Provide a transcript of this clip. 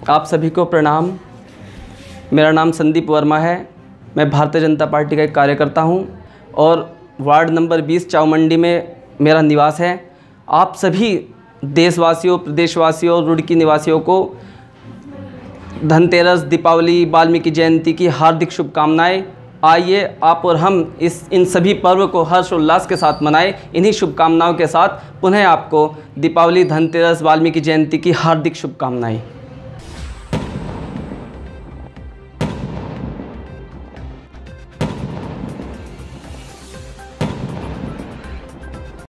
आप सभी को प्रणाम। मेरा नाम संदीप वर्मा है। मैं भारतीय जनता पार्टी का एक कार्यकर्ता हूं और वार्ड नंबर 20 चावमंडी में मेरा निवास है। आप सभी देशवासियों, प्रदेशवासियों और रुड़की निवासियों को धनतेरस, दीपावली, वाल्मीकि जयंती की हार्दिक शुभकामनाएं। आइए आप और हम इन सभी पर्व को हर्षोल्लास के साथ मनाएं। इन्हीं शुभकामनाओं के साथ पुनः आपको दीपावली, धनतेरस, वाल्मीकि जयंती की हार्दिक शुभकामनाएं।